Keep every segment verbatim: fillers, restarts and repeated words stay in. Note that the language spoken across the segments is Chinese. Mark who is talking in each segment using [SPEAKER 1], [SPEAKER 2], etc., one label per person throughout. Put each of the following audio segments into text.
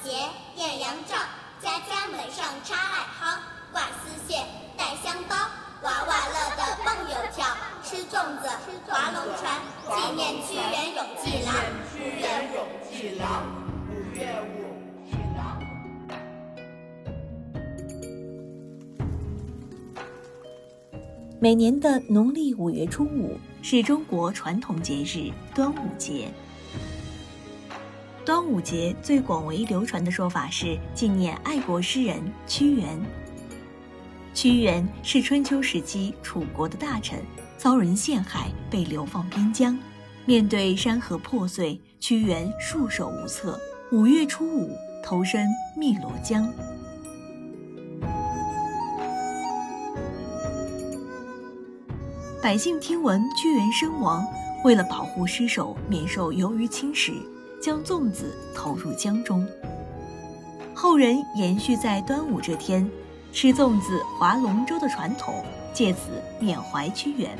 [SPEAKER 1] 节艳阳照，家家门上插艾蒿，挂丝线，带香包，娃娃乐得蹦又跳，吃粽子，划龙船，纪念屈原永济郎。
[SPEAKER 2] 屈原永济郎，五月五。
[SPEAKER 3] 每年的农历五月初五是中国传统节日端午节。端午节最广为流传的说法是纪念爱国诗人屈原。屈原是春秋时期楚国的大臣，遭人陷害，被流放边疆。面对山河破碎，屈原束手无策，五月初五投身汨罗江。百姓听闻屈原身亡，为了保护尸首免受由于侵蚀，将粽子投入江中。后人延续在端午这天吃粽子划龙舟的传统，借此缅怀屈原。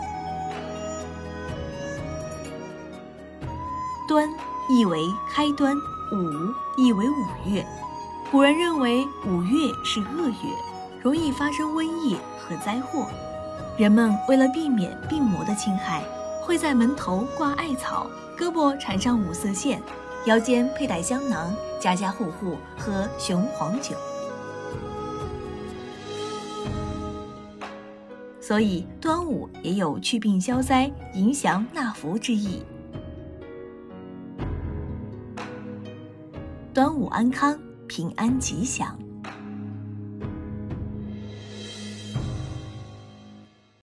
[SPEAKER 3] 端意为开端，午意为五月。古人认为五月是恶月，容易发生瘟疫和灾祸。人们为了避免病魔的侵害，会在门头挂艾草，胳膊缠上五色线，腰间佩戴香囊，家家户户喝雄黄酒。所以端午也有祛病消灾、迎祥纳福之意。端午安康，平安吉祥。